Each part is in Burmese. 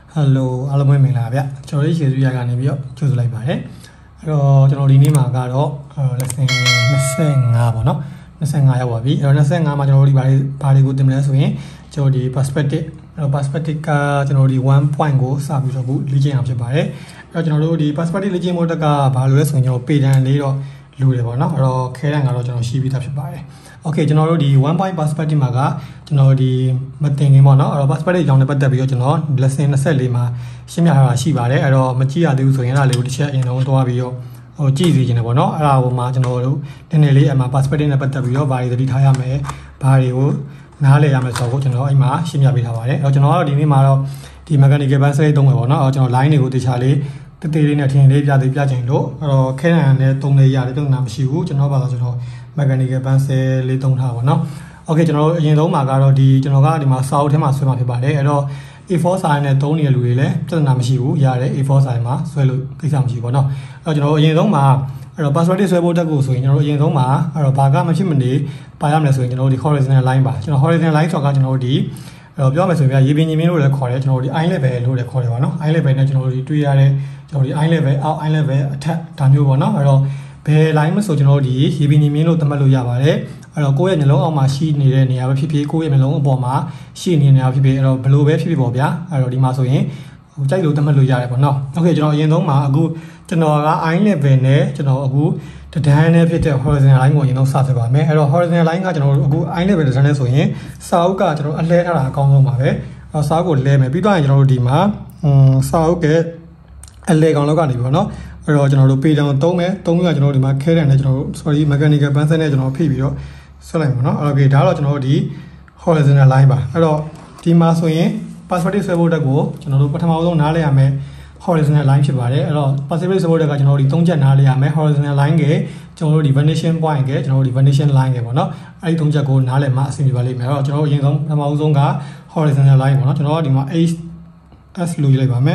Hello အားလုံးပဲမင်္ဂလာဗျကျွန်တော်တို့ရေစုရကနေပြီးတော့ကြိုဆိုလိုက်ပါတယ်အဲ့တော့ကျွန်တော်ဒီနေ့မှာကတော့ lesson 25ပေါ့နော်25ရောက်ပါပြီအဲ့တော့25မှာကျွန်တော်တို့ဒီဘာတွေကိုသင်မလဲဆိုရင်ကျွန်တော်ဒီ perspective အဲ့တော့ perspective ကကျွန်တော်ဒီ1 point ကိုစပြီးတော့လေ့ကျင့်အောင်ဖြစ်ပါတယ်အဲ့တော့ကျွန်တော်တို့ဒီ perspective လေ့ကျင့်ဖို့တက်ကဘာလို့လဲဆိုရင်ကျွန်တော်ပေတန်လေးတော့လူတယ်ပေါ့နော်အဲ့တော့ခဲတန်ကတော့ကျွန်တော်ရှိပြီးသားဖြစ်ပါတယ်Okay ကျွန်တော်တို့ဒီ1 point perspective မှာကကျွန်တော်ဒီမတင်ခင်ပေါ့နော်အဲ့တော့ perspective အကြောင်းနဲ့ပတ်သက်ပြီးတော့ကျွန်တော် lesson 24မှာရှင်းပြထားတာရှိပါတယ်အဲ့တော့မကြည့်ရသေးဘူးဆိုရင်အဲ့ဒါလေးကိုတစ်ချက်အရင်ဆုံးသွားပြီးတော့ကြည့်စီခြင်းတယ်ပေါ့နော်အဲ့ဒါဟိုမှာကျွန်တော်တို့နည်းနည်းလေးအမှ perspective နဲ့ပတ်သက်ပြီးတော့ဘာတွေသတိထားရမယ်ဘာတွေကိုနားလည်ရမယ်ဆိုတော့ကျွန်တော်အဲ့မှာရှင်းပြပေးထားပါတယ်အဲ့တော့ကျွန်တော်ကတော့ဒီနေ့မှာတော့ဒီ mechanical pencil လေးသုံးမယ်ပေါ့နော်အဲ့တော့ကျွန်တော် line တွေကိုတခြားလေးတသေးလေးနဲ့ထင်လေးပြချင်လို့အဲ့တော့ခဲတံနဲ့သုံးလေးရတယ်ပြဿနာမရှိဘူးကျွန်တော်ပါတော့ကျွန်တော် mechanical pencil လေးသုံးထားပါတော့။ Okay ကျွန်တော်တို့အရင်ဆုံးမှာကတော့ကျွန်တော်ကဒီမှာစာအုပ်ထဲမှာဆွဲမှာဖြစ်ပါတယ်။အဲ့တော့ A4 စာနဲ့သုံးနေတဲ့လူတွေလည်းပြဿနာမရှိဘူး။ရတယ် A4 စာမှာဆွဲလို့ကိစ္စမရှိဘူးပေါ့နော်။အဲ့တော့ကျွန်တော်တို့အရင်ဆုံးမှာအဲ့တော့ perspective ဆွဲဖို့တက်ကိုဆိုရင်ကျွန်တော်တို့အရင်ဆုံးမှာအဲ့တော့ဘာကမဖြစ်မနေပါရမယ်ဆိုရင်ကျွန်တော်တို့ဒီ horizontal line ပါကျွန်တော် horizontal line ဆိုတာကကျွန်တော်တို့ဒီအဲ့တော့ပြောမယ်ဆိုရင်ရေပြင်ညီမင်းလို့လည်းခေါ်တယ်ကျွန်တော်တို့ဒီ eye level လို့လည်းခေါ်တယ်ပါနော်။ eye level နဲ့ကျွန်တော်တို့ဒီတွေ့ရတဲ့ကျွန်တော်တို့ဒီ eye level အောက် eye level အထက်ဒါမျိုးပေါ့နော်။အဲ့တော့ဘယ် line မဆိုကျွန်တော်တို့ဒီရေပြင်ညီမင်းလို့သတ်မှတ်လို့ရပါတယ်အဲ့တော့ကိုယ့်ရဲ့မျိုးလုံးအောက်မှာရှိနေတဲ့နေရာပဲဖြစ်ဖြစ်ကိုယ့်ရဲ့မျိုးလုံးအပေါ်မှာရှိနေတဲ့နေရာဖြစ်ဖြစ်အဲ့တော့ဘယ်လိုပဲဖြစ်ဖြစ်ပေါ့ဗျာအဲ့တော့ဒီမှာဆိုရင်ကြိုက်လို့သတ်မှတ်လို့ရတယ်ပေါ့နော်โอเคကျွန်တော်အရင်ဆုံးမှာအခုကျွန်တော်က eye level နဲ့ကျွန်တော်အခုတဒန်းနဲ့ဖြစ်တဲ့ horizontal line ကိုအရင်ဆုံးစဆွဲပါမယ်အဲ့တော့ horizontal line ကကျွန်တော်တို့အခု eye level တဒန်းနဲ့ဆိုရင်စာအုပ်ကကျွန်တော်အလဲထားတာအကောင်းဆုံးပါပဲအဲ့တော့စာအုပ်ကိုလဲမယ်ပြီးတော့ကျွန်တော်တို့ဒီမှာစာအုပ်ရဲ့အလဲကောင်လောက်ကနေပြီပေါ့နော်အဲ့တော့ကျွန်တော်တို့ပေတောင်သုံးမယ်သုံးပြီးတော့ကျွန်တော်တို့ဒီမှာခဲတံနဲ့ကျွန်တော်တို့ sorry mechanical pencil နဲ့ကျွန်တော်ဖိပြီးတော့ဆွဲလိုက်ပါနော်။ Okay ဒါတော့ကျွန်တော်တို့ဒီ horizontal line ပါအဲ့တော့ဒီမှာဆိုရင် perspective ဆွဲဖို့တက်ကိုကျွန်တော်တို့ပထမဆုံးနားလည်ရမယ် horizontal line ဖြစ်ပါတယ်အဲ့တော့ perspective ဆွဲဖို့တက်ကကျွန်တော်တို့ဒီ၃ချက်နားလည်ရမယ် horizontal line ကကျွန်တော်တို့ဒီ vanishing point ကကျွန်တော်တို့ဒီ vanishing line ကပေါ့နော်အဲ့ဒီ၃ချက်ကိုနားလည်မှအဆင်ပြေပါလိမ့်မယ်အဲ့တော့ကျွန်တော်တို့အရင်ဆုံးပထမဆုံးက horizontal line ပေါ့နော်ကျွန်တော်တို့ဒီမှာ HS လို့ရေးလိုက်ပါမယ်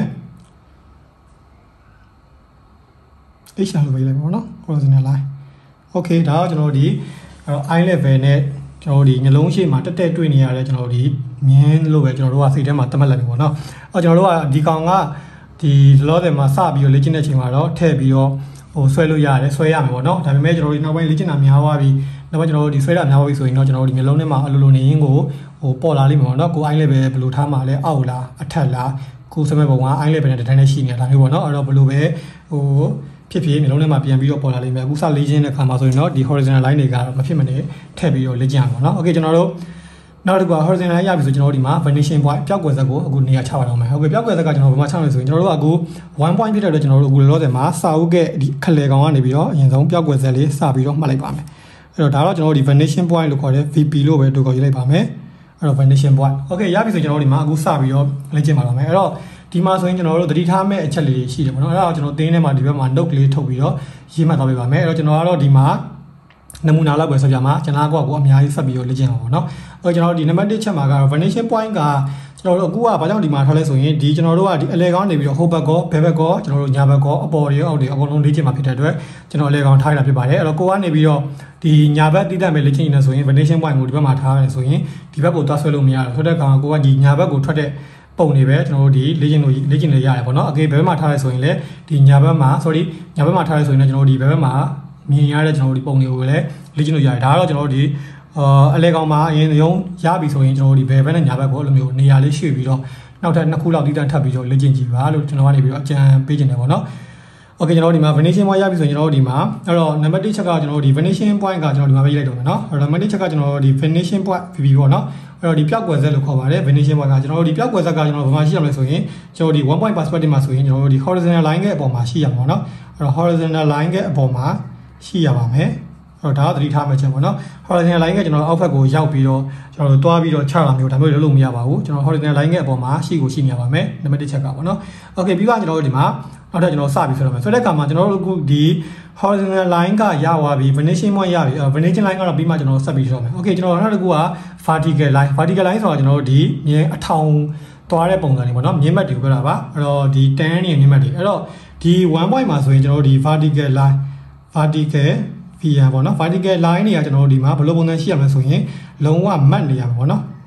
H လို့ရေးလိုက်ပါနော် horizontal line Okay ဒါကကျွန်တော်တို့ဒီeye level နဲ့ကျွန်တော်တို့ဒီမျိုးလုံးရှိမှာတက်တွေ့နေရတဲ့ကျွန်တော်တို့ဒီမြင်းလို့ပဲကျွန်တော်တို့ကစိတ်ထဲမှာသတ်မှတ်လိုက်ပြီပေါ့နော်အဲ့ကျွန်တော်တို့ကဒီကောင်ကဒီလောတယ်မှာစပြီးတော့လေ့ကျင့်တဲ့အချိန်မှာတော့ထည့်ပြီးတော့ဆွဲလို့ရတယ်ဆွဲရမယ်ပေါ့နော်ဒါပေမဲ့ကျွန်တော်တို့နောက်ပိုင်းလေ့ကျင့်တာများသွားပြီနောက်ပိုင်းကျွန်တော်တို့ဒီဆွဲတာများသွားပြီဆိုရင်တော့ကျွန်တော်တို့ဒီမျိုးလုံးထဲမှာအလိုလိုနေရင်းကိုပေါ်လာလိမ့်မယ်ပေါ့နော်ကို eye level ဘယ်လိုထားမှာလဲအောက်လားအထက်လားကိုစမဲ့ပုံက eye level နဲ့တတိုင်းနဲ့ရှိနေတာမျိုးပေါ့နော်အဲ့တော့ဘယ်လိုပဲဖြစ်ဖြစ်မျိုးလုံးထဲမှာပြန်ပြီးတော့ပေါ်လာလိမ့်မယ်အခုစလေ့ကျင့်တဲ့ခါမှာဆိုရင်တော့ဒီ horizontal line တွေကတော့မဖြစ်မနေထည့်ပြီးတော့လေ့ကျင့်ရမှာပေါ့နော် Okay ကျွန်တော်တို့နောက်တစ်ခုက horizontal line ရပြီဆိုကျွန်တော်တို့ဒီမှာ vanishing point ပျောက်ကွယ်စက်ကိုအခုနေရာချပါတော့မယ် Okay ပျောက်ကွယ်စက်ကကျွန်တော်ဘယ်မှာချလဲဆိုရင်ကျွန်တော်တို့ကအခု1 point ဖြစ်တဲ့အတွက်ကျွန်တော်တို့အခုလောလောဆယ်မှာစာအုပ်ကဒီခလေကောင်ကနေပြီးတော့အရင်ဆုံးပျောက်ကွယ်စက်လေးစပြီးတော့မှတ်လိုက်ပါမယ်အဲ့တော့ဒါတော့ကျွန်တော်တို့ဒီ vanishing point လို့ခေါ်တဲ့ VP လို့ပဲတို့ခေါ်ရေးလိုက်ပါမယ်အဲ့တော့ vanishing point Okay ရပြီဆိုကျွန်တော်တို့ဒီမှာအခုစပြီးတော့လေ့ကျင့်ပါတော့မယ်အဲ့တော့ဒီမှာဆိုရင်ကျွန်တော်တို့သတိထားမဲ့အချက်လေးရှိတယ်ပေါ့နော်အဲ့ဒါကိုကျွန်တော်သင်းထဲမှာဒီဘက်မှာ note ကလေးထုတ်ပြီးတော့ရေးမှတ်သွားပေးပါမယ်အဲ့တော့ကျွန်တော်ကတော့ဒီမှာနမူနာလောက်ပဲဆက်ပြမှာကျွန်တော်ကအများကြီးဆက်ပြီးတော့လေ့ကျင့်အောင်ပေါ့နော်အဲ့တော့ကျွန်တော်တို့ဒီ number 1ချက်မှာကတော့ vanishing point ကကျွန်တော်တို့အခုကဘာကြောင့်ဒီမှာထားလဲဆိုရင်ဒီကျွန်တော်တို့ကဒီအလဲကောင်းနေပြီးတော့ဟိုဘက်ကောဘယ်ဘက်ကောကျွန်တော်တို့ညာဘက်ကောအပေါ်တွေအောက်တွေအကုန်လုံးလေ့ကျင့်မှာဖြစ်တဲ့အတွက်ကျွန်တော်အလဲကောင်းထားရတာဖြစ်ပါတယ်အဲ့တော့ကိုကနေပြီးတော့ဒီညာဘက်တိတက်မဲ့လေ့ကျင့်နေဆိုရင် vanishing point ကိုဒီဘက်မှာထားရတယ်ဆိုရင်ဒီဘက်ကိုသွားဆွဲလို့မရတော့ဆိုတဲ့ကောင်ကိုကဒီညာဘက်ကိုထွက်တဲ့ပုံတွေပဲကျွန်တော်တို့ဒီလေ့ကျင့်လို့ရတယ်ပေါ့နော်အကေဘယ်ဘက်မှာထားလဲဆိုရင်လည်းဒီညာဘက်မှာ sorry ညာဘက်မှာထားလဲဆိုရင်လည်းကျွန်တော်တို့ဒီဘက်မှာမြင်ရတဲ့ကျွန်တော်တို့ဒီပုံတွေကိုလည်းလေ့ကျင့်လို့ရတယ်ဒါကတော့ကျွန်တော်တို့ဒီအလဲကောင်မှာအရင်ရုံးရပြီဆိုရင်ကျွန်တော်တို့ဒီဘယ်ဘက်နဲ့ညာဘက်ကိုအဲ့လိုမျိုးနေရာလေးရွှေ့ပြီးတော့နောက်ထပ်2ခုလောက်တိတက်ထပ်ပြီးတော့လေ့ကျင့်ကြည့်ပါလို့ကျွန်တော်ကနေပြီးတော့အကြံပေးခြင်းတယ်ပေါ့နော် Okay ကျွန်တော်တို့ဒီမှာ vanishing point ရပြီဆိုရင်ကျွန်တော်တို့ဒီမှာအဲ့တော့ number 1ချက်ကကျွန်တော်တို့ဒီ vanishing point ကကျွန်တော်ဒီမှာပဲရေးလိုက်တော့မယ်နော်အဲ့တော့ number 1ချက်ကကျွန်တော်တို့ဒီ vanishing point VB ပေါ့နော်အဲ့တော့ဒီပျောက်ကွယ်စက်လို့ခေါ်ပါတယ် vanishing point ကကျွန်တော်တို့ဒီပျောက်ကွယ်စက်ကကျွန်တော်တို့ဘာမှရှိရမလဲဆိုရင်ကျွန်တော်ဒီ1 point perspective မှာဆိုရင်ကျွန်တော်တို့ဒီ horizontal line ရဲ့အပေါ်မှာရှိရမှာပေါ့နော်အဲ့တော့ horizontal line ရဲ့အပေါ်မှာရှိရပါမယ်အဲ့တော့ဒါကသတိထားမှချက်ပေါ့နော် horizontal line ကကျွန်တော်အောက်ဘက်ကိုရောက်ပြီးတော့ကျွန်တော်တို့တွားပြီးတော့ချတာမျိုးဒါမျိုးလုပ်လို့မရပါဘူးကျွန်တော် horizontal line ရဲ့အပေါ်မှာရှိနေရပါမယ် number 1ချက်ကပေါ့နော် Okay ပြီးတော့ကျွန်တော်တို့ဒီမှာနောက်ထပ်ကျွန်တော်စပြီးဆိုတော့မယ်ဆိုတဲ့အခါမှာကျွန်တော်တို့အခုဒီ horizontal line ကရသွားပြီ vanishing point ရပြီ vanishing line ကတော့ပြီးမှကျွန်တော်ဆက်ပြီးဆိုတော့မယ် Okay ကျွန်တော်နောက်တစ်ခုက vertical line ဆိုတာကျွန်တော်တို့ဒီမြင်းအထောင်သွားတဲ့ပုံစံတွေပေါ့နော်မြင်းမတ်တွေပြောတာပါအဲ့တော့ဒီ10နဲ့မြင်းမတ်တွေအဲ့တော့ဒီ1 point မှာဆိုရင်ကျွန်တော်တို့ဒီ vertical line vertical VN ပေါ့နော် vertical line တွေကကျွန်တော်တို့ဒီမှာဘယ်လိုပုံစံရှိရမလဲဆိုရင်လုံးဝမတ်နေရမှာပေါ့နော်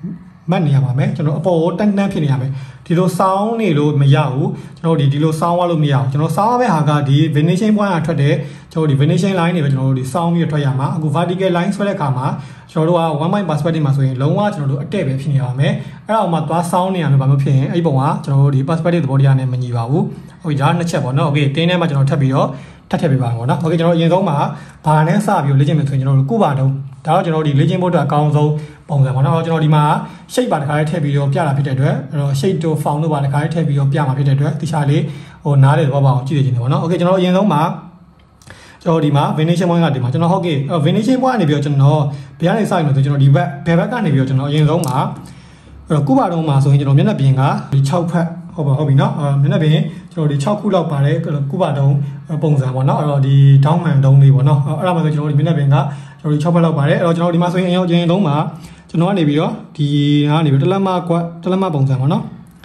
မှတ်နေရပါမယ်ကျွန်တော်အပေါ်တန်းတန်းဖြစ်နေရမယ်ဒီလိုစောင်းနေလို့မရဘူးကျွန်တော်ဒီလိုစောင်းသွားလို့မရဘူးကျွန်တော်စောင်းရမယ့်ဟာကဒီ ventilation point ကထွက်တယ်ကျွန်တော်ဒီ ventilation line တွေပဲကျွန်တော်တို့ဒီစောင်းပြီးထွက်ရမှာအခု vertical line ဆွဲတဲ့အခါမှာကျွန်တော်တို့က 1 point perspective မှာဆိုရင်လုံးဝကျွန်တော်တို့အတက်ပဲဖြစ်နေရပါမယ်အဲ့ဒါမှသွားစောင်းနေရမယ်ဘာလို့ဖြစ်ရင်အဲ့ဒီပုံကကျွန်တော်တို့ဒီ perspective သဘောတရားနဲ့မညီပါဘူးဟုတ်ပြီဒါနှစ်ချက်ပေါ့နော် okay တင်းထဲမှာကျွန်တော်ထပ်ပြီးတော့ထပ်ပေးပါမယ်ပေါ့နော် okay ကျွန်တော်အရင်ဆုံးမှာဘာနဲ့စပြီးလေ့ကျင့်မယ်ဆိုရင်ကျွန်တော်တို့ကုပါတုံးဒါတော့ကျွန်တော်ဒီလေ့ကျင့်ဖို့အတွက်အကောင်းဆုံးပုံစံပေါ့နော်ကျွန်တော်ဒီမှာ shape ပါတစ်ခါလေးထည့်ပြီးတော့ပြတာဖြစ်တဲ့အတွက်အဲ့တော့ shape to form တို့ပါတစ်ခါလေးထည့်ပြီးတော့ပြမှာဖြစ်တဲ့အတွက်တခြားလေးဟိုနားတယ်ဘောပါအောင်ကြည့်နေကြတယ်ပေါ့နော် okay ကျွန်တော်အရင်ဆုံးမှာကျွန်တော်ဒီမှာ ventilation point ကဒီမှာကျွန်တော်ဟုတ်ကဲ့ ventilation point ကနေပြီးတော့ကျွန်တော်ဘယ်ကနေစရမလဲဆိုကျွန်တော်ဒီဘက်ဘယ်ဘက်ကနေပြီးတော့ကျွန်တော်အရင်ဆုံးမှာအဲ့တော့ကုပါတုံးမှာဆိုရင်ကျွန်တော်မျက်နှာပြင်ကဒီ6ဖက်ဟုတ်ပြီနော်မျက်နှာပြင်ကျွန်တော်ဒီ6ခုလောက်ပါတယ်ကုပါတုံးပုံစံပေါ့နော်အဲ့တော့ဒီဒေါင်းမှန်တုံးလေးပေါ့နော်အဲ့ဒါမှဆိုကျွန်တော်ဒီမျက်နှာပြင်ကကျွန်တော်ဒီ6ဖက်လောက်ပါတယ်အဲ့တော့ကျွန်တော်ဒီမှာဆိုရင်အရင်ဆုံးမှာကျွန်တော်ကနေပြီးတော့ဒီကနေပြီးတလက်မပုံစံပေါ့နော်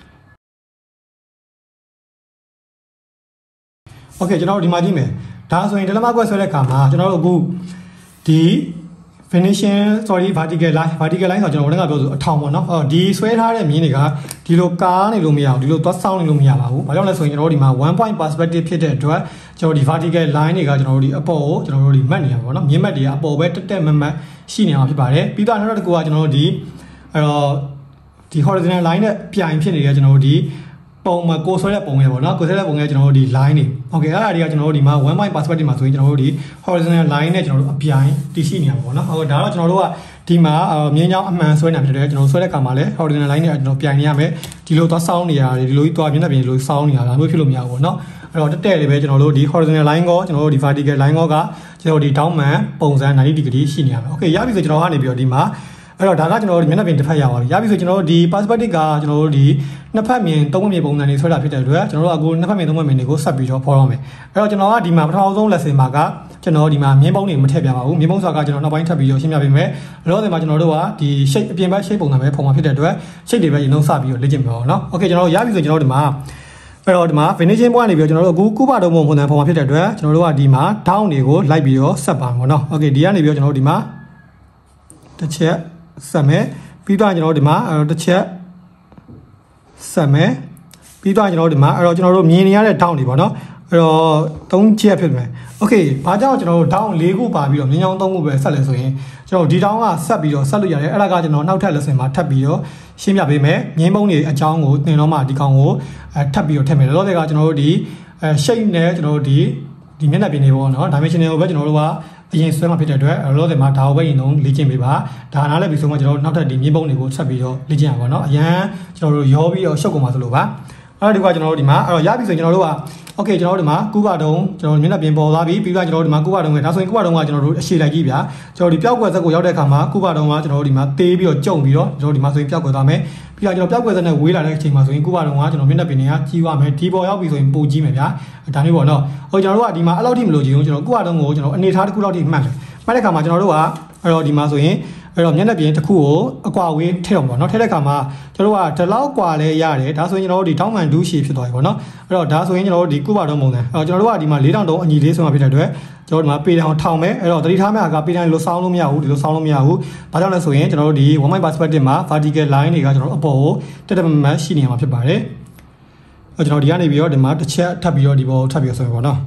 โอเคကျွန်တော်ဒီမှာကြည့်မယ်ဒါဆိုရင်တလက်မကွက်ဆွဲတဲ့အခါမှာကျွန်တော်တို့အခုဒီ finishing vertical line ဆိုကျွန်တော်တို့ကပြောဆိုအထောင်ပေါ့နော်ဒီဆွဲထားတဲ့မြင်းတွေကဒီလိုကားနေလို့မရဘူးဒီလိုသွားဆောင်းနေလို့မရပါဘူးဘာကြောင့်လဲဆိုရင်ကျွန်တော်တို့ဒီမှာ1 point perspective ဖြစ်တဲ့အတွက်ကျွန်တော်ဒီ vertical line တွေကကျွန်တော်တို့ဒီအပေါ်ကိုကျွန်တော်တို့ဒီမှတ်နေရပါပေါ့နော်မြင်းမှတ်တွေကအပေါ်ပဲတက်မတ်ရှိနေအောင်ဖြစ်ပါတယ်ပြီးတော့နောက်တစ်ခုကကျွန်တော်တို့ဒီအဲ့တော့ဒီ horizontal line နဲ့ပြိုင်ဖြစ်နေတဲ့ကျွန်တော်တို့ဒီပုံမှာကိုဆွဲတဲ့ပုံရပေါ့နော်ကိုဆွဲတဲ့ပုံကကျွန်တော်တို့ဒီ line တွေโอเคအဲ့ဒါတွေကကျွန်တော်တို့ဒီမှာ1 point perspective မှာဆိုရင်ကျွန်တော်တို့ဒီ horizontal line နဲ့ကျွန်တော်တို့အပြိုင်တည်ရှိနေရမှာပေါ့နော်ဟုတ်ဒါတော့ကျွန်တော်တို့ကဒီမှာမြင်းချောင်းအမှန်ဆွဲနေဖြစ်တယ်ကျွန်တော်ဆွဲတဲ့ခါမှာလဲ horizontal line နဲ့ကျွန်တော်ပြိုင်နေရမယ်ဒီလိုသွားစောင်းနေရတယ်ဒီလိုကြီးသွားမျက်နှာပြင်ဒီလိုစောင်းနေရတာမျိုးဖြစ်လို့မရဘူးပေါ့နော်အဲ့တော့တက်လေးပဲကျွန်တော်တို့ဒီ horizontal line ကိုကျွန်တော်တို့ဒီ vertical line ကိုကကျွန်တော်ဒီ down man ပုံစံ90 degree ရှိနေရမယ်โอเคရပြီဆိုကျွန်တော်ကနေပြီးတော့ဒီမှာအဲ့တော့ဒါကကျွန်တော်တို့မျက်နှာပြင်တစ်ဖက်ရပါပြီရပြီဆိုကျွန်တော်တို့ဒီ perspective ကကျွန်တော်တို့ဒီနှစ်ဖက်မြင်သုံးဖက်မြင်ပုံစံတွေဆွဲတာဖြစ်တဲ့အတွက်ကျွန်တော်တို့အခုနှစ်ဖက်မြင်သုံးဖက်မြင်တွေကိုဆက်ပြီးတော့ဖော်ရမယ်အဲ့တော့ကျွန်တော်ကဒီမှာပထမဆုံး lesson မှာကကျွန်တော်ဒီမှာမြင်းပုံတွေမထည့်ပြပါဘူးမြင်းပုံဆိုတာကကျွန်တော်နောက်ပိုင်းထပ်ပြီးတော့ရှင်းပြပေးမယ်လောလောဆယ်မှာကျွန်တော်တို့ကဒီ shape အပြင်ဘက် shape ပုံစံပဲဖော်မှာဖြစ်တဲ့အတွက် shape တွေပဲရင်လုံးစပြီးတော့လေ့ကျင့်ပြပါအောင်เนาะ okay ကျွန်တော်တို့ရပြီဆိုကျွန်တော်တို့ဒီမှာအဲ့တော့ဒီမှာ finishing point နေပြီးတော့ကျွန်တော်တို့အခုကုပါတုံးပုံစံဖော်မှာဖြစ်တဲ့အတွက်ကျွန်တော်တို့ကဒီမှာ down တွေကိုလိုက်ပြီးတော့ဆက်ပါမယ်เนาะ okay ဒီကနေပြီးတော့ကျွန်တော်တို့ဒီမှာတစ်ချက်ဆက်မယ်ပြီးတော့ကျွန်တော်တို့ဒီမှာတစ်ချက်ဆက်မယ်ပြီးတော့ကျွန်တော်တို့ဒီမှာအဲ့တော့ကျွန်တော်တို့မြင်နေရတဲ့ down တွေပေါ့နော်အဲ့တော့3ချက်ဖြစ်မယ်โอเคဘာကြောင့်ကျွန်တော်တို့ down 4ခုပါပြီးတော့မြင်းချောင်း3ခုပဲဆက်လဲဆိုရင်ကျွန်တော်ဒီ down ကဆက်ပြီးတော့ဆက်လို့ရတယ်အဲ့ဒါကကျွန်တော်နောက်ထပ် lesson မှာထပ်ပြီးတော့ရှင်းပြပေးမယ်မြင်းပုံးတွေအကြောင်းကိုသင်တော့မှဒီကောင်ကိုထပ်ပြီးတော့ထည့်မယ်လောလောဆယ်ကကျွန်တော်တို့ဒီ shape နဲ့ကျွန်တော်တို့ဒီမျက်နှာပြင်တွေပေါ့နော် dimensional ကိုပဲကျွန်တော်တို့ကအရင်ဆွဲမှာဖြစ်တဲ့အတွက်လောလောဆယ်မှာဒါကိုပဲရင်တော့လေ့ကျင့်ပေးပါဒါနားလည်းပြီးဆုံးမှကျွန်တော်တို့နောက်ထပ်ဒီမြင်းပုံးတွေကိုဆက်ပြီးတော့လေ့ကျင့်ရပါတော့เนาะအရန်ကျွန်တော်တို့ရောပြီးတော့ရှုပ်ကုန်ပါသလိုပါအဲ့တော့ဒီကကျွန်တော်တို့ဒီမှာအဲ့တော့ရပြီဆိုရင်ကျွန်တော်တို့ကโอเคကျွန်တော်တို့ဒီမှာကုပါတုံးကျွန်တော်မျက်နှာပြင်ပေါ်သွားပြီပြီးတော့ကျွန်တော်တို့ဒီမှာကုပါတုံးကဒါဆိုရင်ကုပါတုံးကကျွန်တော်တို့အရှည်လိုက်ကြည့်ဗျာကျွန်တော်ဒီပျောက်ကွယ်ဇက်ကိုရောက်တဲ့အခါမှာကုပါတုံးကကျွန်တော်တို့ဒီမှာသေးပြီးတော့ကျုံပြီးတော့ကျွန်တော်ဒီမှာဆိုရင်ပျောက်ကွယ်သွားမယ်ပြီးတော့ကျွန်တော်ပျောက်ကွယ်ဇက်နဲ့ဝေးလာတဲ့အချိန်မှာဆိုရင်ကုပါတုံးကကျွန်တော်မျက်နှာပြင်တွေကကြီးသွားမယ်ဒီပေါ်ရောက်ပြီဆိုရင်ပိုကြီးမယ်ဗျာဒါမျိုးပေါ့နော်ဟိုကျွန်တော်တို့ကဒီမှာအဲ့လောက်ထိမလို့ချင်ဘူးကျွန်တော်ကုပါတုံးကိုကျွန်တော်အနေထားတစ်ခုလောက်ထိမှတ်တယ်မှတ်တဲ့အခါမှာကျွန်တော်တို့ကအဲ့တော့ဒီမှာဆိုရင်အဲ့တော့မျက်နှာပြင်တစ်ခုကိုအကွာဝေးထည့်အောင်ပေါ့နော်ထည့်တဲ့အခါမှာကျွန်တော်တို့ကဒီလောက်ကွာလဲရတယ်ဒါဆိုရင်ကျွန်တော်တို့ဒီထောင်းမှန်ဒူးရှည်ဖြစ်သွားပြီပေါ့နော်အဲ့တော့ဒါဆိုရင်ကျွန်တော်တို့ဒီကုပါတုံးပုံစံအဲ့တော့ကျွန်တော်တို့ကဒီမှာ4000တုံးအညီလေးဆုံးမှာဖြစ်တဲ့အတွက်ကျွန်တော်တို့ဒီမှာပေတောင်ထောင်မယ်အဲ့တော့သတိထားမယ့်အခါပေတောင်လို့စောင်းလို့မရဘူးဒီလိုစောင်းလို့မရဘူးဘာကြောင့်လဲဆိုရင်ကျွန်တော်တို့ဒီ 1 point perspective မှာ vertical line တွေကကျွန်တော်တို့အပေါ်ကိုတက်မတ်ရှိနေမှာဖြစ်ပါတယ်အဲ့ကျွန်တော်ဒီကနေပြီးတော့ဒီမှာတစ်ချက်ထပ်ပြီးတော့ဒီပေါ်ထပ်ပြီးတော့ဆိုရင်ပေါ့နော်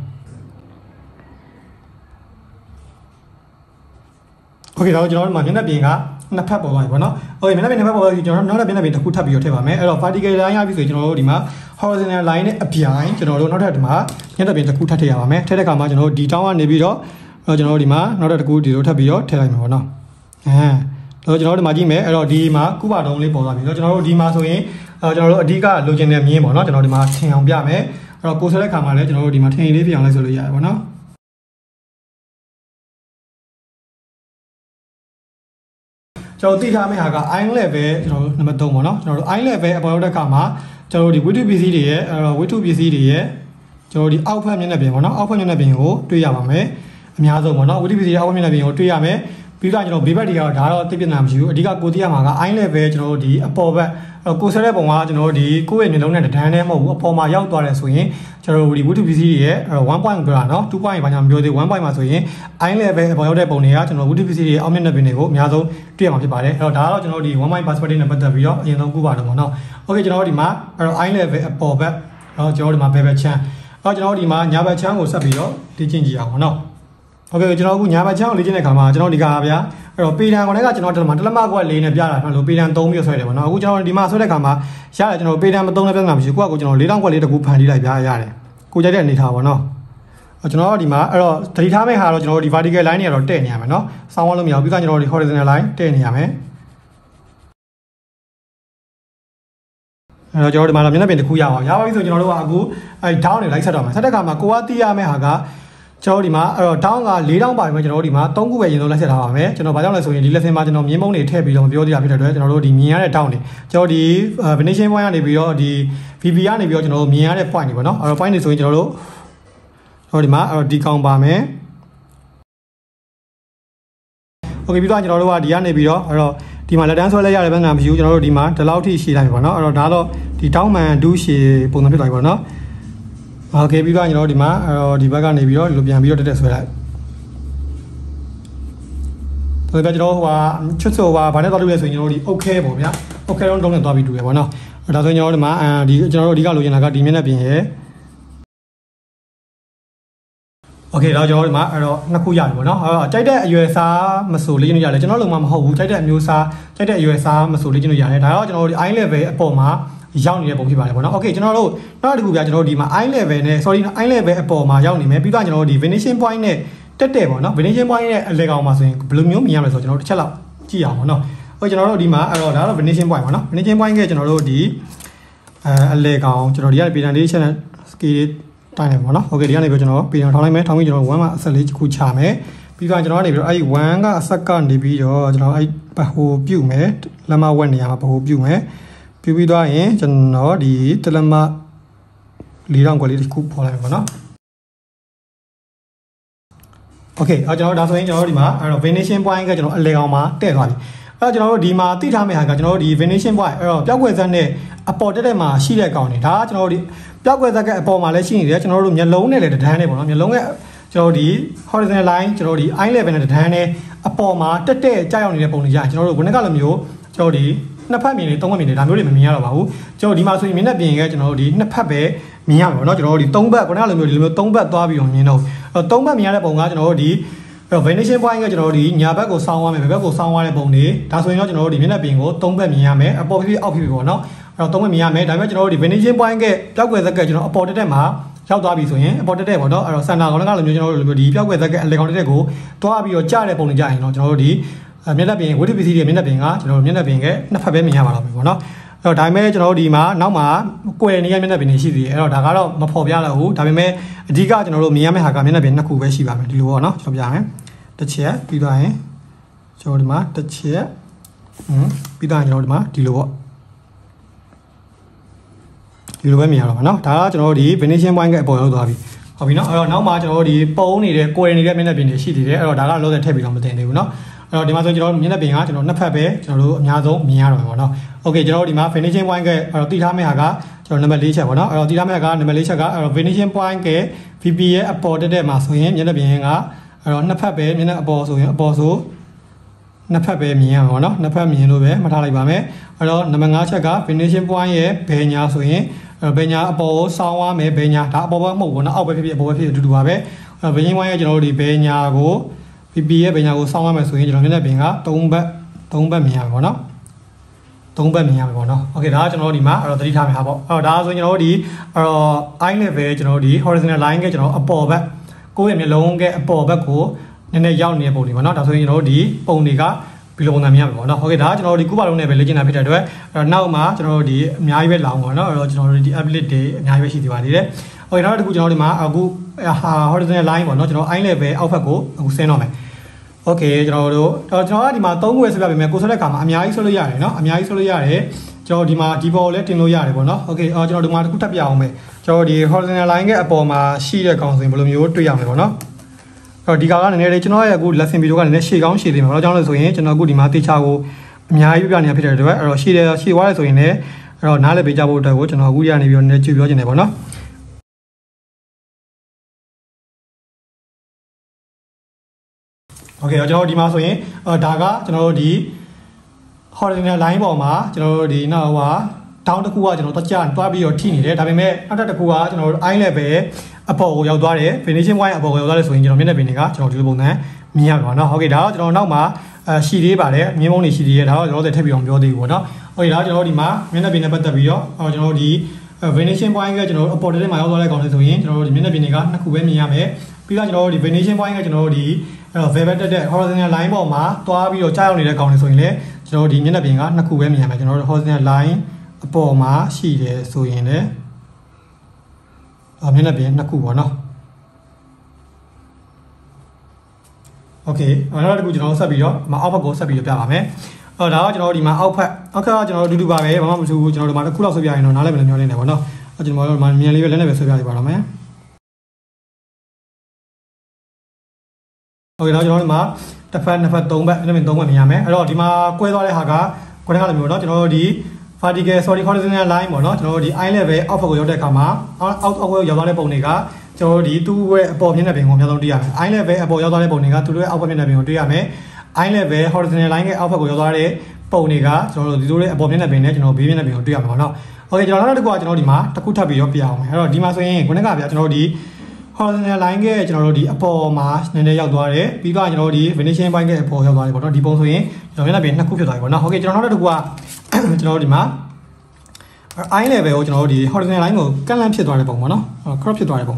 โอเคတော့ကျွန်တော်တို့မှာမျက်နှာပြင်ကနှစ်ဖက်ပေါ်သွားပြီပေါ့နော်โอเคမျက်နှာပြင်နှစ်ဖက်ပေါ်သွားပြီကျွန်တော်တို့နောက်ထပ်မျက်နှာပြင်တစ်ခုထပ်ပြီးတော့ထည့်ပါမယ်အဲ့တော့ vertical line ရပြီဆိုရင်ကျွန်တော်တို့ဒီမှာ horizontal line နဲ့အပြိုင်ကျွန်တော်တို့နောက်ထပ်ဒီမှာမျက်နှာပြင်တစ်ခုထပ်ထည့်ရပါမယ်ထည့်တဲ့အခါမှာကျွန်တော်တို့ဒီတောင်းကနေပြီးတော့ကျွန်တော်တို့ဒီမှာနောက်ထပ်တစ်ခုဒီလိုထပ်ပြီးတော့ထည့်လိုက်မယ်ပေါ့နော်တော့ကျွန်တော်တို့ဒီမှာကြည့်မယ်အဲ့တော့ဒီမှာကုပါတုံးလေးပေါ်သွားပြီဆိုတော့ကျွန်တော်တို့ဒီမှာဆိုရင်ကျွန်တော်တို့အဓိကလိုချင်တဲ့မြင်းပေါ့နော်ကျွန်တော်ဒီမှာထင်အောင်ပြမယ်အဲ့တော့ကိုဆွဲတဲ့ခါမှာလည်းကျွန်တော်တို့ဒီမှာထင်လေးပြအောင်လိုက်ဆိုလို့ရတယ်ပေါ့နော်ကျွန်တော်သိထားမယ့်ဟာက eye level ကျွန်တော်တို့နံပါတ်3ပေါ့နော်ကျွန်တော်တို့ eye level အပေါ်ရောက်တဲ့အခါမှာကျွန်တော်တို့ဒီဝိတုပစ္စည်းတွေရဲ့ဝိတုပစ္စည်းတွေရဲ့ကျွန်တော်တို့ဒီအောက်ဖက်မျက်နှာပြင်ပေါ့နော်အောက်ဖက်မျက်နှာပြင်ကိုတွေ့ရပါမယ်အများဆုံးပေါ့နော်ဝိတုပစ္စည်းရဲ့အောက်ဖက်မျက်နှာပြင်ကိုတွေ့ရမယ်ပြီးပြီးတော့ကျွန်တော်ဘေးဘက်တွေကတော့ဒါတော့သိပြနာမရှိဘူးအဓိကကိုတီးရမှာက eye level ကျွန်တော်တို့ဒီအပေါ်ဘက်ကိုဆွဲတဲ့ပုံကကျွန်တော်တို့ဒီကိုယ့်ရဲ့မျက်လုံးနဲ့တန်းတည်းမဟုတ်ဘူးအပေါ်မှာရောက်သွားတယ်ဆိုရင်ကျွန်တော်တို့ဒီဝတ္ထုပစ္စည်းတွေရဲ့1 point ပြောတာနော်2 point ဘာကြောင့်မပြောသေး1 point မှာဆိုရင် eye level အပေါ်ရောက်တဲ့ပုံတွေကကျွန်တော်ဝတ္ထုပစ္စည်းတွေအောက်မျက်နှာပြင်တွေကိုအများဆုံးတွေ့ရမှာဖြစ်ပါတယ်အဲ့တော့ဒါကတော့ကျွန်တော်တို့ဒီ1 point perspective နဲ့ပတ်သက်ပြီးတော့အရင်ဆုံးကူပါတော့ပေါ့နော်โอเคကျွန်တော်တို့ဒီမှာအဲ့တော့ eye level အပေါ်ဘက်အဲ့တော့ကျွန်တော်တို့ဒီမှာဘယ်ဘက်ချမ်းအဲ့တော့ကျွန်တော်တို့ဒီမှာညာဘက်ချမ်းကိုဆက်ပြီးတော့လေ့ကျင့်ကြည့်အောင်ပေါ့နော်โอเคကျွန်တော်အခုညာဘက်ချမ်းကိုလေ့ကျင့်တဲ့အခါမှာကျွန်တော်ဒီကဗျာအဲ့တော့ပေတံခေါင်းကကျွန်တော်တလက်မကွက်လေးနဲ့ပြတာမှလို့ပေတံ3ပြီးဆွဲတယ်ပေါ့နော်အခုကျွန်တော်ဒီမှာဆွဲတဲ့အခါမှာရတယ်ကျွန်တော်ပေတံမ3နဲ့ပြဿနာမရှိဘူးကိုကကျွန်တော်4000ကွက်လေးတကူဖန်တီးလိုက်ဗျာရတယ်ကိုကြိုက်တဲ့အနေထားပေါ့နော်ကျွန်တော်ဒီမှာအဲ့တော့သတိထားမယ့်ဟာတော့ကျွန်တော်ဒီ vertical line တွေကတော့တဲ့နေရမယ်နော်ဆောင်းဝါးလို့မရဘူးပြီးကကျွန်တော်ဒီ horizontal line တဲ့နေရမယ်အဲ့တော့ကျွန်တော်ဒီမှာမျက်နှာပြင်တစ်ခုရအောင်ရပါပြီဆိုကျွန်တော်တို့ကအခုအဲ့ down တွေလိုက်ဆက်တော့မယ်ဆက်တဲ့အခါမှာကိုကတီးရမယ့်ဟာကကျွန်တော်ဒီမှာအဲ့တော့ down က4000ပါပြီကျွန်တော်တို့ဒီမှာ3ခုပဲရင်ဆုံးလိုက်ဆက်ထားပါမယ်ကျွန်တော်ဘာကြောင့်လဲဆိုရင်ဒီ lesson မှာကျွန်တော်မြင်းမုံတွေထည့်ပြီးတော့ပြောသေးတာဖြစ်တဲ့အတွက်ကျွန်တော်တို့ဒီမြင်ရတဲ့ down တွေကျွန်တော်ဒီ finishing point ကနေပြီးတော့ဒီ VB ကနေပြီးတော့ကျွန်တော်တို့မြင်ရတဲ့ point တွေပေါ့နော်အဲ့တော့ point တွေဆိုရင်ကျွန်တော်တို့ဒီမှာအဲ့တော့ဒီကောင်ပါမယ်โอเคပြီးတော့ကျွန်တော်တို့ကဒီကနေပြီးတော့အဲ့တော့ဒီမှာလက်တန်းဆွဲလိုက်ရတဲ့ဘက်ကမရှိဘူးကျွန်တော်တို့ဒီမှာဒီလောက်ထိရှည်လိုက်ပြီပေါ့နော်အဲ့တော့ဒါတော့ဒီတောင်းမှန်ဒူးရှည်ပုံစံဖြစ်သွားပြီပေါ့နော်โอเคပြီးတော့ကျွန်တော်တို့ဒီမှာအဲ့တော့ဒီဘက်ကနေပြီးတော့ဒီလိုပြန်ပြီးတော့တက်ဆွဲလိုက်ဆိုတော့ကျွန်တော်ဟိုဟာချွတ်ဆိုဟာဘာနဲ့သွားလို့လဲဆိုရင်ကျွန်တော်တို့ဒီ okay ပေါ့ဗျာ okay တော့တုံးနဲ့သွားပြီးတူရပေါ့နော်ဒါဆိုရင်ကျွန်တော်တို့ဒီမှာဒီကျွန်တော်တို့အဓိကလိုချင်တာကဒီမျက်နှာပြင်ရဲ့โอเคတော့ကျွန်တော်ဒီမှာအဲ့တော့နှစ်ခုရတယ်ပေါ့နော်အဲ့တော့ကြိုက်တဲ့အရွယ်စားမဆိုလေ့ကျင့်လို့ရတယ်ကျွန်တော်လုံးဝမဟုတ်ဘူးကြိုက်တဲ့အမျိုးစားကြိုက်တဲ့အရွယ်စားမဆိုလေ့ကျင့်လို့ရတယ်ဒါတော့ကျွန်တော်တို့ eye level အပေါ်မှာရောက်နေတဲ့ပုံဖြစ်ပါတယ်ပေါ့နော်โอเคကျွန်တော်တို့နောက်တစ်ခုပြကျွန်တော်တို့ဒီမှာ eye level နဲ့ sorry eye level အပေါ်မှာရောက်နေမယ်ပြီးတော့ကျွန်တော်တို့ဒီ finishing point နဲ့တက်တယ်ပေါ့နော် finishing point ရဲ့အလယ်ကောင်မှာဆိုရင်ဘယ်လိုမျိုးမြင်ရမလဲဆိုတော့ကျွန်တော်တို့တစ်ချက်လောက်ကြည့်အောင်ပေါ့နော်ဟိုကျွန်တော်တို့ဒီမှာအဲ့တော့ဒါတော့ finishing point ပေါ့နော် finishing point ကကျွန်တော်တို့ဒီအလယ်ကောင်ကျွန်တော်ဒီကနေ presentation နဲ့ scaleတိုင်းတယ်ပေါ့နော်โอเคဒီကနေပြီးကျွန်တော်ပြည်ထောင်လိုက်မယ်ထောင်ပြီးကျွန်တော်1မှာအဆက်လေးခုချမယ်ပြီးတော့ကျွန်တော်ကနေပြီးတော့အဲ့ဒီ1ကအဆက်ကနေပြီးတော့ကျွန်တော်အဲ့ဘဟိုပြုတ်မယ်လက်မဝက်နေရာမှာဘဟိုပြုတ်မယ်ပြုတ်ပြီးသွားရင်ကျွန်တော်ဒီတလက်မ4000ကွက်လေးတစ်ခုပေါ်လိုက်မယ်ပေါ့နော်โอเคအဲ့ကျွန်တော်ဒါဆိုရင်ကျွန်တော်ဒီမှာအဲ့တော့ finishing point ကကျွန်တော်အလယ်ကောင်မှာတဲ့သွားပြီအဲ့တော့ကျွန်တော်တို့ဒီမှာသိထားမယ့်ဟာကကျွန်တော်တို့ဒီ finishing point အဲ့တော့ပျောက်ကွယ်စက်နဲ့အပေါ်တက်တဲ့မှာရှိတဲ့ကောင်တွေဒါကကျွန်တော်တို့ဒီပျောက်ကွယ်စက်ကအပေါ်မှာလည်းရှိနေတယ်ကျွန်တော်တို့မျက်လုံးနဲ့လည်းတန်းနေပေါ့နော်မျက်လုံးရဲ့ကျွန်တော်ဒီ horizontal line ကျွန်တော်ဒီ eye level နဲ့တန်းနေအပေါ်မှာတက်တဲ့ကြောက်ရောက်နေတဲ့ပုံတွေကြာကျွန်တော်တို့ခုနကလိုမျိုးကျွန်တော်ဒီနှစ်ဖက်မြင်နေသုံးဖက်မြင်နေဒါမျိုးတွေမမြင်ရတော့ပါဘူးကျွန်တော်ဒီမှာဆိုရင်မျက်နှာပြင်ကကျွန်တော်တို့ဒီနှစ်ဖက်ပဲမြင်ရမှာပေါ့နော်ကျွန်တော်တို့ဒီသုံးဘက်ခုနကလိုမျိုးဒီလိုမျိုးသုံးဘက်သွားပြီးတော့မြင်တော့သုံးဘက်မြင်ရတဲ့ပုံကကျွန်တော်တို့ဒီfinishing point ကကျွန်တော်တို့ဒီညာဘက်ကိုဆောင်းသွားမယ်ဘက်ကိုဆောင်းသွားတဲ့ပုံတွေဒါဆိုရင်တော့ကျွန်တော်တို့ဒီမျက်နှာပြင်ကိုသုံးဘက်မြင်ရမယ်အပေါ်ဖြစ်ဖြစ်အောက်ဖြစ်ဖြစ်ပေါ့နော်အဲ့တော့သုံးဘက်မြင်ရမယ်ဒါပေမဲ့ကျွန်တော်တို့ဒီ finishing point ကပျောက်ကွယ်ဇက်ကကျွန်တော်အပေါ်တက်တက်မှာရောက်သွားပြီဆိုရင်အပေါ်တက်တက်ပေါ့နော်အဲ့တော့ center ကောင်ကလိုမျိုးကျွန်တော်တို့ဒီပျောက်ကွယ်ဇက်ကအလယ်ကောင်တက်တက်ကိုတွားပြီးတော့ကြားတဲ့ပုံတွေကြရင်တော့ကျွန်တော်တို့ဒီမျက်နှာပြင်ဝိတ္ထုပစ္စည်းတွေမျက်နှာပြင်ကကျွန်တော်တို့မျက်နှာပြင်ကနှစ်ဖက်ပဲမြင်ရပါတော့ပြီပေါ့နော်အဲ့တော့ဒါပေမဲ့ကျွန်တော်တို့ဒီမှာနောက်မှာကွယ်နေရမျက်နှာပြင်တွေရှိသေးတယ်အဲ့တော့ဒါကတော့မဖော်ပြတော့ဘူးဒါပေမဲ့အဓိကကျွန်တော်တို့မြင်ရမယ့်ဟာကမျက်နှာပြင်နှစ်ခုပဲရှိပါမယ်ဒီလိုပေါ့နော်ကျွန်တော်ပြမယ်တစ်ချက်ပြီးတော့ရင်ကျွန်တော်ဒီမှာတစ်ချက်ပြီးတော့ကျွန်တော်ဒီမှာဒီလိုပေါ့ဒီလိုပဲမြင်ရတော့မှာเนาะဒါကကျွန်တော်တို့ဒီ finishing point ကအပေါ်ရောက်သွားပြီဟုတ်ပြီเนาะအဲ့တော့နောက်မှာကျွန်တော်တို့ဒီပုံနေတဲ့ကိုယ်နေတဲ့မျက်နှာပြင်တွေရှိသေးတယ်အဲ့တော့ဒါကလောဆယ်ထည့်ပြီးတော့မတင်သေးဘူးเนาะအဲ့တော့ဒီမှာဆိုကျွန်တော်တို့မျက်နှာပြင်ကကျွန်တော်နှစ်ဖက်ပဲကျွန်တော်တို့အများဆုံးမြင်ရတော့မှာပေါ့เนาะโอเคကျွန်တော်တို့ဒီမှာ finishing point ကအဲ့တော့တိထားမယ့်ဟာကကျွန်တော်နံပါတ်4ချက်ပေါ့เนาะအဲ့တော့တိထားမယ့်ဟာကနံပါတ်4ချက်ကအဲ့တော့ finishing point က VP ရဲ့အပေါ်တက်တဲ့မှာဆိုရင်မျက်နှာပြင်ကအဲ့တော့နှစ်ဖက်ပဲမျက်နှာအပေါ်ဆိုရင်အပေါ်ဆိုနှစ်ဖက်ပဲမြင်ရမှာပေါ့နော်နှစ်ဖက်မြင်လို့ပဲမှတ်ထားလိုက်ပါမယ်အဲ့တော့နံပါတ်5ချက်က finishing point ရဲ့ဘယ်ညာဆိုရင်ဘယ်ညာအပေါ်ကိုဆောင်းသွားမယ်ဘယ်ညာဒါအပေါ်ဘက်မဟုတ်ဘူးနော်အောက်ပဲဖြစ်ဖြစ်အပေါ်ပဲဖြစ်ဖြစ်အတူတူပါပဲဘယ်ညာပိုင်းရဲ့ကျွန်တော်တို့ဒီဘယ်ညာကို VP ရဲ့ဘယ်ညာကိုဆောင်းသွားမယ်ဆိုရင်ကျွန်တော်မျက်နှာပြင်က3ဘက်မြင်ရမှာပေါ့နော်3ဘက်မြင်ရမှာပေါ့နော်โอเคဒါကကျွန်တော်တို့ဒီမှာအဲ့တော့သတိထားမယ်ဟာပေါ့အဲ့တော့ဒါဆိုရင်ကျွန်တော်တို့ဒီအဲ့တော့ eye level ကျွန်တော်တို့ဒီ horizontal line ကကျွန်တော်အပေါ်ဘက်ကိုယ့်ရဲ့မျက်လုံးကအပေါ်ဘက်ကိုနည်းနည်းရောက်နေတဲ့ပုံတွေပေါ့နော်ဒါဆိုရင်ကျွန်တော်တို့ဒီပုံတွေကဘီလိုပုံစံမြင်ရမှာပေါ့နော်ဟုတ်ကဲ့ဒါကကျွန်တော်တို့ဒီကုပါလုံးနဲ့ပဲလေ့ကျင့်တာဖြစ်တဲ့အတွက်နောက်မှာကျွန်တော်တို့ဒီအများကြီးပဲလောင်ပေါ့နော်အဲ့တော့ကျွန်တော်တို့ဒီ applet တွေအများကြီးပဲရှိသေးပါသေးတယ်ဟုတ်ကဲ့နောက်တစ်ခုကျွန်တော်တို့ဒီမှာအခု horizontal line ပေါ့နော်ကျွန်တော် eye level အောက်ဘက်ကိုအခုဆင်းတော့မယ်โอเคကျွန်တော်တို့ကျွန်တော်ကဒီမှာ3ခုပဲဆက်ပြပေးမယ်ကိုဆွဲတဲ့ခါမှာအများကြီးဆွဲလို့ရတယ်เนาะအများကြီးဆွဲလို့ရတယ်ကျွန်တော်ဒီမှာဒီဘောလည်းတင်လို့ရတယ်ပေါ့နော်โอเคကျွန်တော်ဒီမှာတစ်ခုထပ်ပြအောင်မယ်ကျွန်တော်ဒီ horizontal line ရဲ့အပေါ်မှာရှိတဲ့ကောင်ဆိုရင်ဘယ်လိုမျိုးတွေ့ရမလဲပေါ့နော်โဒီကာကနည်းနည်းလေးကျွန်တော်ရဲ့အခု lesson video ကနည်းနည်းရှေ့ကောင်းရှေ့သေးမှာဘာလို့ကြောင့်လဲဆိုရင်ကျွန်တော်အခုဒီမှာတေချာကိုအများကြီးပြနေဖြစ်တဲ့အတွက်အဲ့တော့ရှေ့သွားရဲဆိုရင်လည်းအဲ့တော့နားလည်ပေးကြဖို့အတွက်ကိုကျွန်တော်အခုရနေပြီးတော့နည်းနည်းကြည့်ပြောချင်တယ်ပေါ့နော်โอเคကျွန်တော်ဒီမှာဆိုရင်ဒါကကျွန်တော်တို့ဒီ horizontal line ပေါ်မှာကျွန်တော်တို့ဒီနောက်ဟိုတောင်းတစ်ခုကကျွန်တော်တို့တွားပြီးတော့ထိနေတယ်ဒါပေမဲ့နောက်တစ်ခုကကျွန်တော်တို့ eye level အပေါ်ကိုရောက်သွားတယ် finishing point အပေါ်ကိုရောက်သွားတယ်ဆိုရင်ကျွန်တော်မျက်နှာပြင်တွေကကျွန်တော်ဒီလိုပုံစံမြင်ရပါတော့ဟုတ်ကဲ့ဒါတော့ကျွန်တော်နောက်မှာရှီလေးပါတယ်မြင်းမုံတွေရှီလေးရဒါတော့ကျွန်တော်တို့ထပ်ပြီးအောင်ပြောသေးဘူးပေါ့နော်ဟုတ်ကဲ့ဒါကျွန်တော်တို့ဒီမှာမျက်နှာပြင်နဲ့ပတ်သက်ပြီးတော့ကျွန်တော်တို့ဒီ finishing point ကကျွန်တော်တို့အပေါ်တက်မှာရောက်သွားတဲ့ကောင်လေးဆိုရင်ကျွန်တော်တို့ဒီမျက်နှာပြင်တွေကနှစ်ခုပဲမြင်ရမယ်ပြီးတော့ကျွန်တော်တို့ဒီ finishing point ကကျွန်တော်တို့ဒီvelvet တက်တဲ့ horizontal line ပေါ်မှာတွားပြီးတော့ကြားရောက်နေတဲ့ကောင်လေးဆိုရင်လည်းကျွန်တော်တို့ဒီမျက်နှာပြင်ကနှစ်ခုပဲမြင်ရမယ်ကျွန်တော်တို့ horizontal line အပေါ်မှာရှိတယ်ဆိုရင်လည်းမျက်နှာပြင်နှစ်ခုပေါ့နော်โอเคနောက်တစ်ခုကျွန်တော်ဆက်ပြီးတော့အောက်ဘက်ကိုဆက်ပြီးတော့ပြပါမယ်ဒါကကျွန်တော်ဒီမှာအောက်ကကျွန်တော်တို့အတူတူပါပဲဘာမှမထူးဘူးကျွန်တော်တို့ဒီမှာတစ်ခုလောက်ဆွဲပြရင်တော့နားလည်မယ်လို့မျှော်လင့်နေပါတော့ကျွန်တော်တို့မြန်လေးပဲလည်းပဲဆွဲပြရပါတော့မယ်โอเคတော့ကျွန်တော်တို့ဒီမှာတစ်ဖက်နှစ်ဖက်သုံးဖက်အဲ့လိုမျိုးသုံးဖက်မြင်ရမယ်အဲ့တော့ဒီမှာကွဲသွားတဲ့ဟာကကွဲတဲ့ဟာလိုမျိုးเนาะကျွန်တော်တို့ဒီ horizontal line ပေါ့เนาะကျွန်တော်တို့ဒီ eye level အောက်ဘက်ကိုရောက်တဲ့အခါမှာအောက်ကိုရောက်သွားတဲ့ပုံတွေကကျွန်တော်တို့ဒီသူ့ရဲ့အပေါ်မျက်နှာပြင်ကိုအများဆုံးတွေ့ရမယ် eye level အပေါ်ရောက်သွားတဲ့ပုံတွေကသူ့ရဲ့အောက်ဘက်မျက်နှာပြင်ကိုတွေ့ရမယ် eye level horizontal line ရဲ့အောက်ဘက်ကိုရောက်သွားတဲ့ပုံတွေကကျွန်တော်တို့ဒီလိုရဲ့အပေါ်မျက်နှာပြင်နဲ့ကျွန်တော်ဘေးမျက်နှာပြင်ကိုတွေ့ရမှာပေါ့เนาะโอเคကျွန်တော်နောက်တစ်ခုကကျွန်တော်ဒီမှာတစ်ခုထပ်ပြီးတော့ပြအောင်မယ်အဲ့တော့ဒီမှာဆိုရင်ခုနကဗျာကျွန်တော်တို့ဒီ horizontal line ကကျွန်တော်တို့ဒီအပေါ်မှာနည်းနည်းရောက်သွားတယ်ပြီးတော့ကျွန်တော်တို့ဒီ finishing point ကအပေါ်ရောက်သွားတယ်ပေါ့เนาะဒီပုံဆိုရင်ကျွန်တော်မျက်နှာပြင်နှစ်ခုဖြစ်သွားပြီပေါ့เนาะโอเคကျွန်တော်နောက်တစ်ခုကကျွန်တော်တို့ဒီမှာ eye level ကိုကျွန်တော်တို့ဒီ horizontal line ကိုကန့်လန့်ဖြစ်သွားတဲ့ပုံပေါ့เนาะ crop ဖြစ်သွားတဲ့ပုံ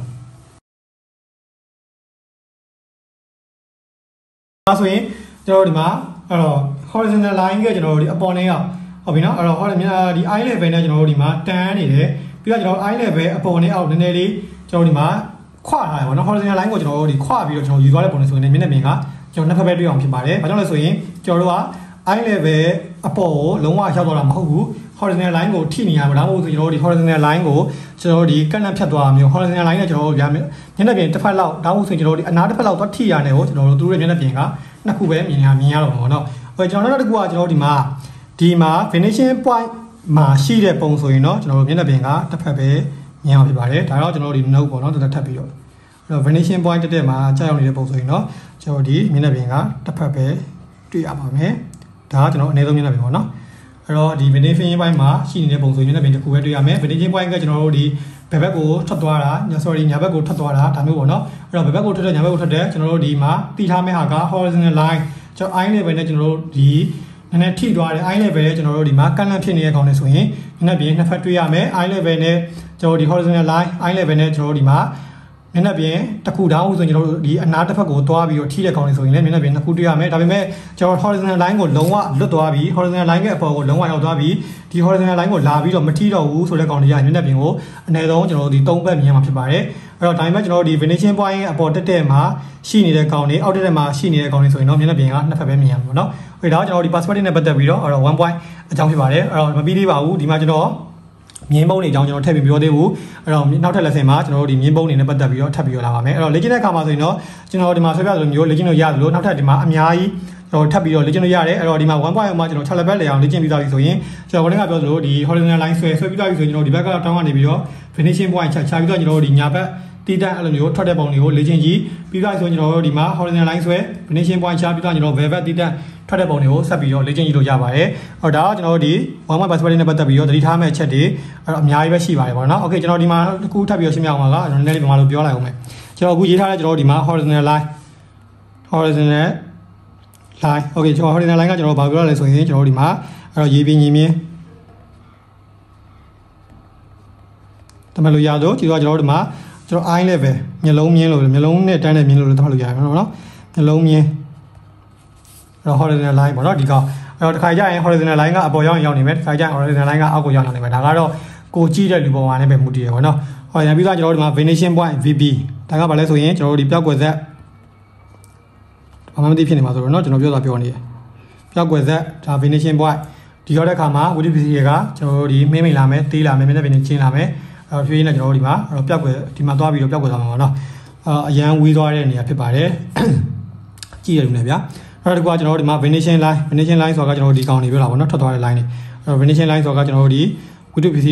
ဒါဆိုရင်ကျွန်တော်တို့ဒီမှာအဲ့တော့ horizontal line ကကျွန်တော်တို့ဒီအပေါ်နဲ့ဟုတ်ပြီเนาะအဲ့တော့ဒီ eye level နဲ့ကျွန်တော်တို့ဒီမှာတန်းနေတယ်ပြီးတော့ကျွန်တော် eye level အပေါ်နဲ့အောက်နည်းနည်းလေးကျွန်တော်ဒီမှာခွာထားတယ်ပေါ့နော် horizontal line ကိုကျွန်တော်တို့ဒီခွာပြီးတော့ကျွန်တော်ယူသွားတဲ့ပုံနဲ့ဆိုရင်မျက်နှာပြင်ကကျွန်တော်နှစ်ဖက်ပဲတွေ့အောင်ဖြစ်ပါတယ်။ဘာကြောင့်လဲဆိုရင်ကျွန်တော်တို့က eye level အပေါ်ကိုလုံးဝရောက်သွားတာမဟုတ်ဘူး horizontal line ကိုထိနေရမှာဒါမှမဟုတ်ဆိုကျွန်တော်တို့ဒီ horizontal line ကိုကျွန်တော်တို့ဒီကန့်လန့်ဖြတ်သွားမျိုး horizontal line နဲ့ကျွန်တော်တို့မျက်နှာပြင်တစ်ဖက်လောက်ဒါမှမဟုတ်ဆိုကျွန်တော်တို့ဒီအနားတစ်ဖက်လောက်သွားထိရတယ်ကိုကျွန်တော်တို့သူတို့ရဲ့မျက်နှာပြင်ကနှစ်ခုပဲမြင်ရတော့မှာပေါ့နော်။ကျွန်တော်တို့တစ်ခုကကျွန်တော်တို့ဒီမှာ finishing point မှာရှိတဲ့ပုံဆိုရင်တော့ကျွန်တော်တို့မျက်နှာပြင်ကတစ်ဖက်ပဲမြင်အောင်ဖြစ်ပါတယ်။ဒါတော့ကျွန်တော်တို့ဒီ note ပေါ့နော်တစ်ထပ်ပြီးတော့finishing point တက်မှာကြာရောက်နေတဲ့ပုံဆိုရင်တော့ကျွန်တော်ဒီမျက်နှာပြင်ကတစ်ဖက်ပဲတွေ့ရပါမယ်ဒါကကျွန်တော်အနည်းဆုံးမျက်နှာပြင်ပေါ့နော်အဲ့တော့ဒီ finishing point မှာရှိနေတဲ့ပုံဆိုရင်မျက်နှာပြင်တစ်ခုပဲတွေ့ရမယ် finishing point ကကျွန်တော်တို့ဒီဘယ်ဘက်ကိုထွက်သွားတာညာဘက်ကိုထွက်သွားတာဒါမျိုးပေါ့နော်အဲ့တော့ဘယ်ဘက်ကိုထွက်တဲ့ညာဘက်ကိုထွက်တဲ့ကျွန်တော်တို့ဒီမှာတည်ထားမယ့်ဟာက horizontal line ကျွန်တော် eye level နဲ့ကျွန်တော်တို့ဒီနည်းနည်းထိသွားတယ် eye level နဲ့ကျွန်တော်တို့ဒီမှာကန့်လန့်ဖြစ်နေတဲ့ကောင်လေးဆိုရင်မျက်နှာပြင်နှစ်ဖက်တွေ့ရမယ် eye level နဲ့ကျွန်တော်ဒီ horizontal line eye level နဲ့ကျွန်တော်တို့ဒီမှာမျက်နှာပြင်တစ်ခုတောင်းဆိုရင်ကျွန်တော်တို့ဒီအနားတစ်ဖက်ကိုသွားပြီးတော့ထိတဲ့ကောင်လေးဆိုရင်လည်းမျက်နှာပြင်နှစ်ခုတွေ့ရမယ်ဒါပေမဲ့ကျွန်တော် horizontal line ကိုလုံးဝလွတ်သွားပြီး horizontal line ရဲ့အပေါ်ကိုလုံးဝရောက်သွားပြီးဒီ horizontal line ကိုလာပြီးတော့မထိတော့ဘူးဆိုတဲ့ကောင်လေးကမျက်နှာပြင်ကိုအနည်းဆုံးကျွန်တော်တို့ဒီ၃ဘက်မြင်မှာဖြစ်ပါတယ်အဲ့တော့ဒါပေမဲ့ကျွန်တော်တို့ဒီ finishing point အပေါ်တက်မှာရှိနေတဲ့ကောင်လေးအောက်တက်မှာရှိနေတဲ့ကောင်လေးဆိုရင်တော့မျက်နှာပြင်ကနှစ်ဖက်ပဲမြင်ရမှာပေါ့နော်ဟိုဒါကကျွန်တော်ဒီ perspective နဲ့ပတ်သက်ပြီးတော့အဲ့တော့1 point အကြောင်းဖြစ်ပါတယ်အဲ့တော့မပြီးသေးပါဘူးဒီမှာကျွန်တော်မြင်းပုံးတွေအကြောင်းကျွန်တော်ထပ်ပြီးပြောသေးဘူးအဲ့တော့နောက်ထပ် lesson မှာကျွန်တော်တို့ဒီမြင်းပုံးတွေနဲ့ပတ်သက်ပြီးတော့ထပ်ပြီးပြောလာပါမယ်အဲ့တော့လေ့ကျင့်တဲ့အခါမှာဆိုရင်တော့ကျွန်တော်ဒီမှာဆွဲပြသလိုမျိုးလေ့ကျင့်လို့ရတယ်လို့နောက်ထပ်ဒီမှာအများကြီးကျွန်တော်ထပ်ပြီးတော့လေ့ကျင့်လို့ရတယ်အဲ့တော့ဒီမှာ1 point မှာကျွန်တော်6 level လေအောင်လေ့ကျင့်ပြီးသားပြီဆိုရင်ကျွန်တော်ခေါင်းကပြောသလိုဒီ horizontal line ဆွဲပြီးသားပြီဆိုရင်ကျွန်တော်ဒီဘက်ကတောင်းကနေပြီးတော့ finishing point ချပြီးတော့ကျွန်တော်တို့ဒီညာဘက်တီးတန်းအဲ့လိုမျိုးထွက်တဲ့ပုံတွေကိုလေ့ကျင့်ကြည့်ပြီးသားဆိုရင်ကျွန်တော်တို့ဒီမှာ horizontal line ဆွဲ finishing point ချပြီးတော့ကျွန်တော် velvet တီးတန်းထွက်တဲ့ပုံတွေကိုဆက်ပြီးတော့လေ့ကျင့်ကြည့်လို့ရပါတယ်။အော်ဒါကကျွန်တော်တို့ဒီ one point perspective နဲ့ပတ်သက်ပြီးတော့သတိထားမယ့်အချက်တွေအဲ့တော့အများကြီးပဲရှိပါတယ်ပေါ့နော်။ Okay ကျွန်တော်ဒီမှာတစ်ခုထပ်ပြီးတော့ရှင်းပြအောင်ပါကကျွန်တော်နည်းနည်းလေးပြန်လို့ပြောလိုက်အောင်မယ်။ကျွန်တော်အခုရေးထားတဲ့ကျွန်တော်တို့ဒီမှာ horizontal line Okay ကျွန်တော် horizontal line ကကျွန်တော်ဘာပြောရလဲဆိုရင်ကျွန်တော်တို့ဒီမှာအဲ့တော့ရေးပြီးညီမြင်တမလို့ရတော့ကျွန်တော်တို့ဒီမှာကျွန်တော် eye level မျက်လုံးမြင်လို့မျက်လုံးနဲ့တန်းတဲ့မြင်လို့တမလို့ရတယ်နော်။မျက်လုံးမြင်horizontal line ပေါ့နော်ဒီကောင်အဲ့တော့တစ်ခါကျရင် horizontal line ကအပေါ်ရောက်နေမယ်တစ်ခါကျရင် horizontal line ကအောက်ကိုရောက်နေမယ်ဒါကတော့ကိုကြည့်တဲ့လူပေါ်မှာလည်းပဲမူတည်ရပေါ့နော်ဟောရပြီးတော့ကျွန်တော်တို့ဒီမှာ finishing point VB ဒါကဘာလဲဆိုရင်ကျွန်တော်တို့ဒီပြောက်ွယ်ဆက်ဘာမှမသိဖြစ်နေမှာဆိုတော့เนาะကျွန်တော်ပြောနေတယ်ပြောက်ွယ်ဆက်ဒါ finishing point ဒီရောက်တဲ့အခါမှာ width pc တွေကကျွန်တော်တို့ဒီမိမ့်လာမယ်တေးလာမယ်မျက်နှာပြင်ချင်းလာမယ်အဲ့တော့ဖြည်းဖြည်းနဲ့ကျွန်တော်တို့ဒီမှာပြောက်ွယ်ဒီမှာသွားပြီးတော့ပြောက်ွယ်သွားမှာပေါ့နော်အရန်ဝေးသွားတဲ့နေရာဖြစ်ပါတယ်ကြည့်ရလို့လည်းဗျာအဲ့ဒါကကျွန်တော်တို့ဒီမှာ ventilation line ဆိုတာကကျွန်တော်တို့ဒီကောင်နေပြောတာပေါ့နော်ထွက်သွားတဲ့ line တွေအဲ့ ventilation line ဆိုတာကကျွန်တော်တို့ဒီဝိတုပစ္စည်း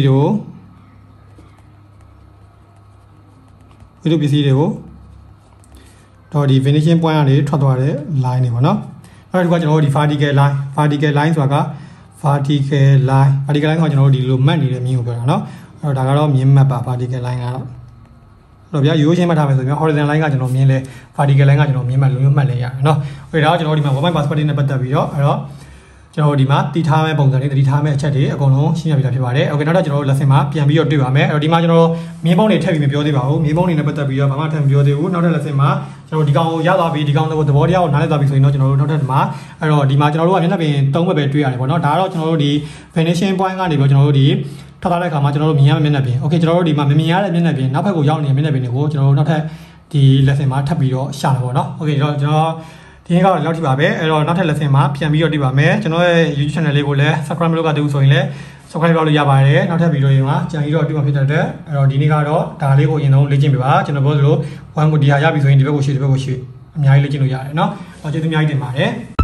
တွေကိုတော့ဒီ ventilation point ကနေထွက်သွားတဲ့ line တွေပေါ့နော်အဲ့ဒါကကျွန်တော်တို့ဒီ vertical line ဆိုတာက vertical line ဆိုကျွန်တော်တို့ဒီလိုမှတ်နေတဲ့မြင်းကိုပြောတာเนาะအဲ့တော့ဒါကတော့မြင်းမှတ်ပါ vertical line ကတော့အဲ့တော့ဗျာရိုးရှင်းမှတ်ထားမယ်ဆိုရင် horizontal line ကကျွန်တော်မြင်းလဲ vertical line ကကျွန်တော်မြင်းမှတ်လိုမျိုးမှတ်လဲရတယ်เนาะအဲ့ဒါကကျွန်တော်တို့ဒီမှာ 1 perspective နဲ့ပတ်သက်ပြီးတော့အဲ့တော့ကျွန်တော်တို့ဒီမှာတည်ထားမဲ့ပုံစံလေးတည်ထားမဲ့အချက်တွေအကုန်လုံးရှင်းပြပြဖြစ်ပါတယ်။ Okay နောက်တော့ကျွန်တော်တို့ lesson မှာပြန်ပြီးတော့တွေ့ပါမယ်။အဲ့တော့ဒီမှာကျွန်တော်မြင်းပုံတွေထပ်ပြီးမပြောသေးပါဘူး။မြင်းပုံတွေနဲ့ပတ်သက်ပြီးတော့ဘာမှထပ်မပြောသေးဘူး။နောက်ထပ် lesson မှာကျွန်တော်ဒီကောင်ကိုရသွားပြီးဒီကောင်ကိုသဘောတရားကိုနားလည်သွားပြီဆိုရင်တော့ကျွန်တော်တို့နောက်ထပ်ဒီမှာအဲ့တော့ဒီမှာကျွန်တော်တို့ကမျက်နှာပြင်၃ဘက်ပဲတွေ့ရတယ်ပေါ့နော်။ဒါကတော့ကျွန်တော်တို့ဒီ finishing point ကနေပြီးတော့ကျွန်တော်တို့ဒီထွက်သွားတဲ့အခါမှာကျွန်တော်တို့မြင်ရမယ့်မျက်နှာပြင် Okay ကျွန်တော်တို့ဒီမှာမမြင်ရတဲ့မျက်နှာပြင်နောက်ဘက်ကိုရောက်နေတဲ့မျက်နှာပြင်တွေကိုကျွန်တော်တို့နောက်ထပ်ဒီ lesson မှာထပ်ပြီးတော့ရှာတယ်ပေါ့နော်။ Okay ကျွန်တော်ဒီနေ့ကတော့လောက်ထိပါပဲအဲ့တော့နောက်ထပ် lesson မှာပြန်ပြီးတော့တွေ့ပါမယ်ကျွန်တော်ရဲ့ YouTube channel လေးကိုလည်း subscribe လုပ်ပါသေးဘူးဆိုရင်လည်း subscribe လုပ်လို့ရပါတယ်နောက်ထပ်ဗီဒီယိုတွေမှာကြံပြီးတော့တွေ့မှာဖြစ်တဲ့အတွက်အဲ့တော့ဒီနေ့ကတော့ဒါလေးကိုအရင်ဆုံးလေ့ကျင့်ပြပါကျွန်တော်ပြောသလို one ကိုဒီဟာရပြီဆိုရင်ဒီဘက်ကိုရွှေ့ဒီဘက်ကိုရွှေ့အများကြီးလေ့ကျင့်လို့ရတယ်เนาะကျေးဇူးအများကြီးတင်ပါတယ်